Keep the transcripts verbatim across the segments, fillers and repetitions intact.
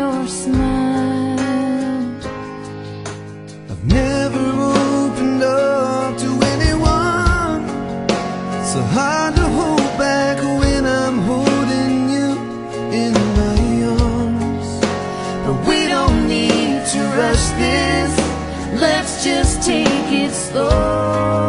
your smile. I've never opened up to anyone. It's so hard to hold back when I'm holding you in my arms. But we don't need to rush this. Let's just take it slow.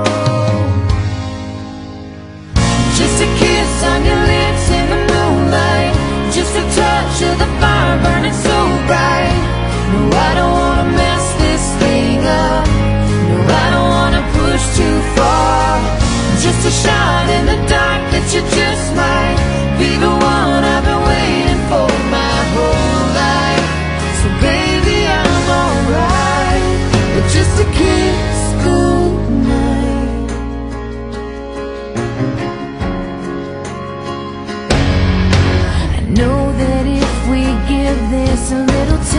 Just a kiss on your lips in the moonlight, just a touch of the fire burning so bright. No, I don't wanna mess this thing up. No, I don't wanna push too far. Just a shine in the dark that you just might be the one I've been waiting for my whole life. So baby, I'm alright with just a kiss goodnight. I know that if we give this a little time,